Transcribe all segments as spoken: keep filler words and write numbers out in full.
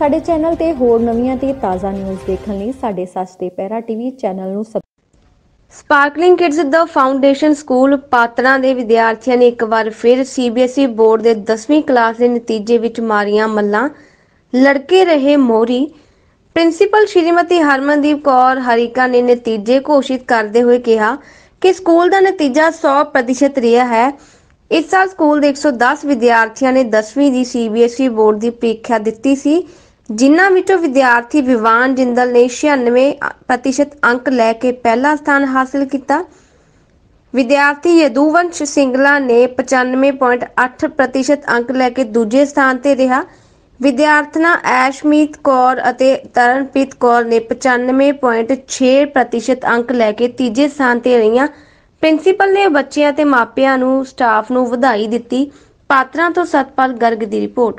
ਸਾਡੇ ਚੈਨਲ ਤੇ ਹੋਰ ਨਵੀਆਂ ਤੇ ਤਾਜ਼ਾ ਨਿਊਜ਼ ਦੇਖਣ ਲਈ ਸਾਡੇ ਸੱਚ ਤੇ ਪਹਿਰਾ ਟੀਵੀ ਚੈਨਲ ਨੂੰ sparkling kids the foundation school Patran ਦੇ ਵਿਦਿਆਰਥੀਆਂ ਨੇ ਇੱਕ ਵਾਰ ਫਿਰ ਸੀਬੀਐਸਈ ਬੋਰਡ ਦੇ ਦਸਵੀਂ ਕਲਾਸ ਦੇ ਨਤੀਜੇ ਵਿੱਚ ਮਾਰੀਆਂ ਮੱਲਾਂ। ਲੜਕੇ ਰਹੇ ਮੋਹਰੀ। ਪ੍ਰਿੰਸੀਪਲ ਸ਼੍ਰੀਮਤੀ ਹਰਮਨਦੀਪ ਕੌਰ ਹਰੀਕਾ ਨੇ ਨਤੀਜੇ ਘੋਸ਼ਿਤ ਕਰਦੇ ਹੋਏ ਕਿਹਾ ਕਿ ਸਕੂਲ ਦਾ ਨਤੀਜਾ ਸੌ ਪ੍ਰਤੀਸ਼ਤ ਰਿਹਾ ਹੈ। ਇਸ ਸਾਲ ਸਕੂਲ ਦੇ ਇੱਕ ਸੌ ਦਸ ਵਿਦਿਆਰਥੀਆਂ ਨੇ ਦਸਵੀਂ ਦੀ ਸੀਬੀਐਸਈ ਬੋਰਡ ਦੀ ਪ੍ਰੀਖਿਆ ਦਿੱਤੀ ਸੀ, ਜਿਨ੍ਹਾਂ ਵਿੱਚੋਂ ਵਿਦਿਆਰਥੀ ਵਿਵਾਨ ਜਿੰਦਲ ਨੇ ਛਿਆਨਵੇਂ ਪ੍ਰਤੀਸ਼ਤ ਅੰਕ ਲੈ ਕੇ ਪਹਿਲਾ ਸਥਾਨ ਹਾਸਿਲ ਕੀਤਾ। ਵਿਦਿਆਰਥੀ ਯਦੂਵੰਸ਼ ਸਿੰਗਲਾ ਨੇ ਪਚਾਨਵੇਂ ਪੁਆਇੰਟ ਅੱਠ ਪ੍ਰਤੀਸ਼ਤ ਅੰਕ ਲੈ ਕੇ ਦੂਜੇ ਸਥਾਨ ਤੇ ਰਿਹਾ। ਵਿਦਿਆਰਥਣਾ ਐਸ਼ਮੀਤ ਕੌਰ ਅਤੇ ਤਰਨਪ੍ਰੀਤ ਕੌਰ ਨੇ ਪਚਾਨਵੇਂ ਪੁਆਇੰਟ ਛੇ ਪ੍ਰਤੀਸ਼ਤ ਅੰਕ ਲੈ ਕੇ ਤੀਜੇ ਸਥਾਨ ਤੇ ਰਹੀਆਂ। ਪ੍ਰਿੰਸੀਪਲ ਨੇ ਬੱਚਿਆਂ ਤੇ ਮਾਪਿਆਂ ਨੂੰ ਸਟਾਫ ਨੂੰ ਵਧਾਈ ਦਿੱਤੀ। ਪਾਤੜਾਂ ਤੋਂ ਸਤਪਾਲ ਗਰਗ ਦੀ ਰਿਪੋਰਟ।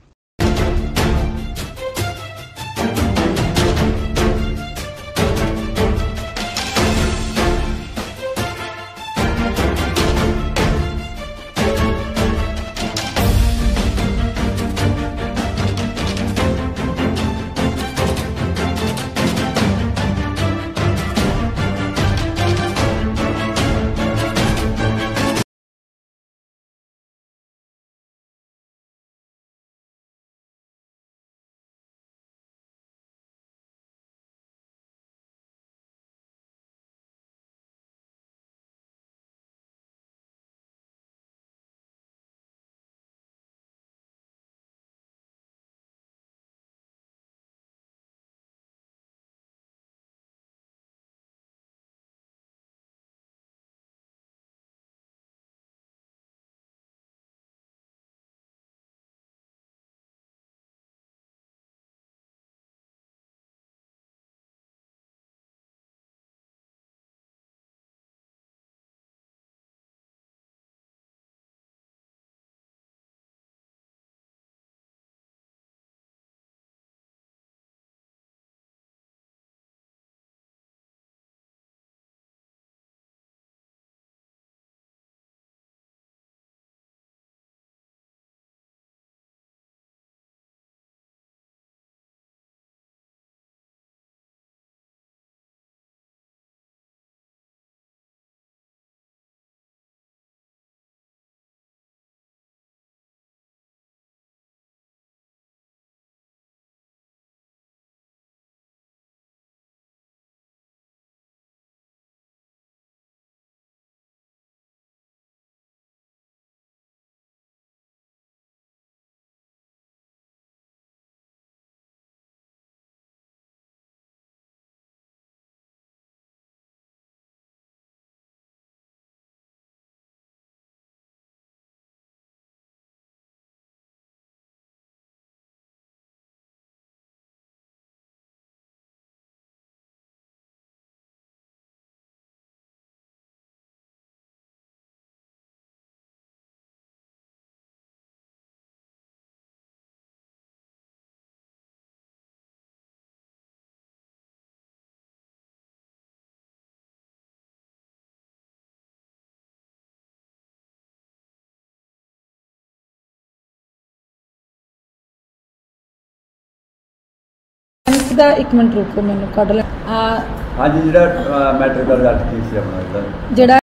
ਦਾ ਇੱਕ ਮਿੰਟ ਰੁਕੋ, ਮੈਨੂੰ ਕੱਢ ਲੈ। ਹਾਂਜੀ, ਜਿਹੜਾ ਮੈਟ੍ਰਿਕ ਦਾ ਰਿਜ਼ਲਟ ਕੀ ਸੀ ਆਪਣਾ ਜਿਹੜਾ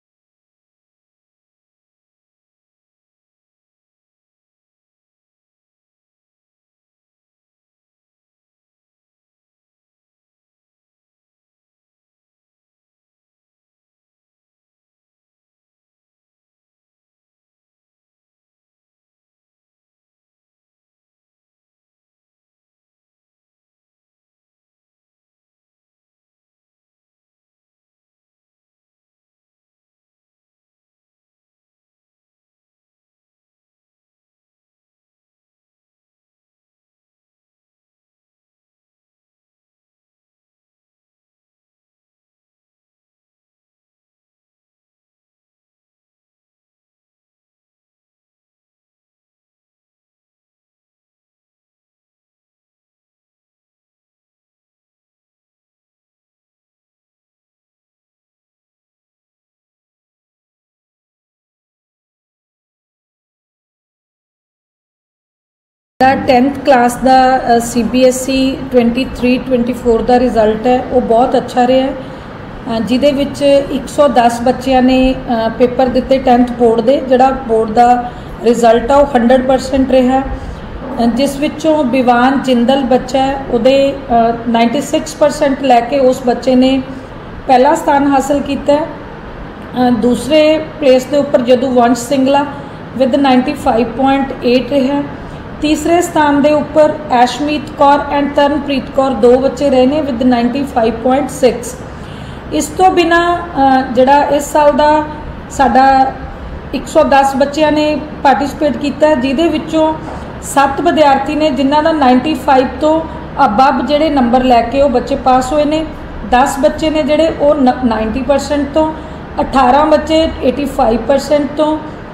टेंथ क्लास का C B S E twenty three twenty four का रिजल्ट है वो बहुत अच्छा रहा है, जिदे विच एक सौ दस बच्चों ने पेपर दिते टेंथ बोर्ड के, जोड़ा बोर्ड का रिजल्ट है वो हंड्रड परसेंट रहा, जिस विचों विवान जिंदल बच्चा है उहदे नाइन्टी सिक्स परसेंट लैके उस बच्चे ने पहला स्थान हासिल किया है। दूसरे प्लेस के उपर Jaduvansh Singla with ninety five point eight रहा। तीसरे स्थान के उपर ऐशमीत कौर एंड तरनप्रीत कौर दो बच्चे रहे ने with ninety five point six. इस तो बिना जड़ा इस साल का साडा एक सौ दस बच्चों ने पार्टिसिपेट किया, जिहदे विचों सत्त विद्यार्थी ने जिन्हां दा नाइन्टी फाइव तो अबब जिहड़े नंबर लैके वो बच्चे पास हुए ने। दस बच्चे ने जिहड़े वो नाइन्टी परसेंट तो, अठारह बच्चे एटी फाइव परसेंट तो,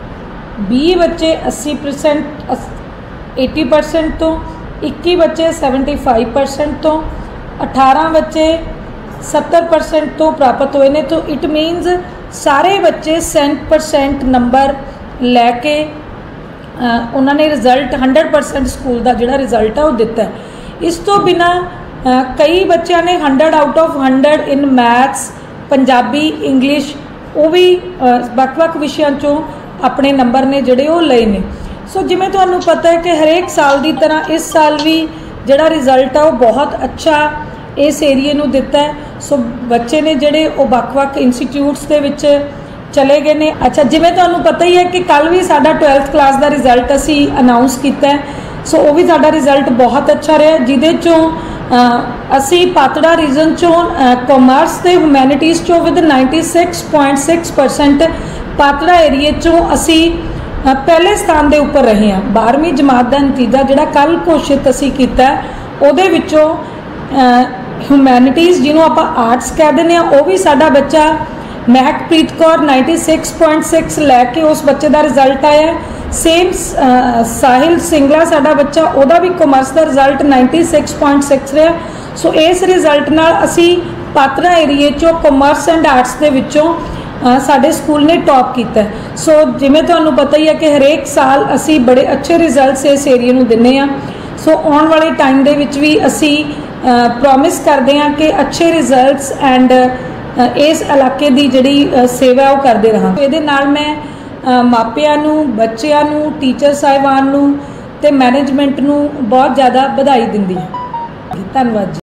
बीस बच्चे अस्सी परसेंट एटी परसेंट तो, इक्की बच्चे सैवनटी फाइव परसेंट तो, अठारह बच्चे सत्तर परसेंट तो प्राप्त हुए ने। तो इट मीनस सारे बच्चे सेंट परसेंट नंबर लैके उन्होंने रिजल्ट हंड्रड परसेंट स्कूल का जोड़ा रिजल्ट है वो दिता है। इस तो बिना कई बच्चों ने hundred out of hundred in maths, Punjabi, English वो भी वक्-वक् विषयों चों अपने नंबर ने जोड़े वो लए ने। सो जिमें तुहानूं पता है कि हरेक साल की तरह इस साल भी जोड़ा रिजल्ट है वो बहुत अच्छा इस एरिए नूं दिता है। सो बच्चे ने जोड़े वो वक्-वक् इंस्टीट्यूट्स दे विच चले गए ने। अच्छा, जिमें तुहानूं पता ही है कि कल भी साडा ट्वेल्थ क्लास का रिजल्ट असी अनाउंस किया है, सो वो भी साडा रिजल्ट बहुत अच्छा रहा, जिहदे चों असी पातड़ा रीजन चों कॉमर्स ते ह्यूमैनिटीज़ चों with ninety six point six percent Patra एरिए चों असी पहले स्थान के उपर रहे हैं। बारहवीं जमात का नतीजा जोड़ा कल घोषित असी किया उहदे विचों ह्यूमैनिटीज़ जिन्हों आप आर्ट्स कह दें वो भी साडा बच्चा Mehakpreet Kaur ninety six point six लैके उस बच्चे का रिजल्ट आया। सेम साहिल सिंगला साडा बच्चा उहदा भी कॉमर्स का result ninety six point six रहा। सो इस रिजल्ट नाल असी पात्रा एरिए चों कॉमर्स एंड आर्ट्स के विचों साडे स्कूल ने टॉप किया। सो जिमें तुहानूं पता ही है कि हरेक साल असी बड़े अच्छे रिजल्ट्स इस एरिए नूं दिंदे आ। सो आने वाले टाइम दे विच भी असी प्रॉमिस करते हैं कि अच्छे रिजल्ट्स एंड इस इलाके की जिहड़ी सेवा वो करते रहां। इहदे नाल मैं मापियां नूं, बच्चियां नूं, टीचर साहिबान नूं ते मैनेजमेंट नूं बहुत ज़्यादा बधाई दिंदी हां। धन्नवाद जी।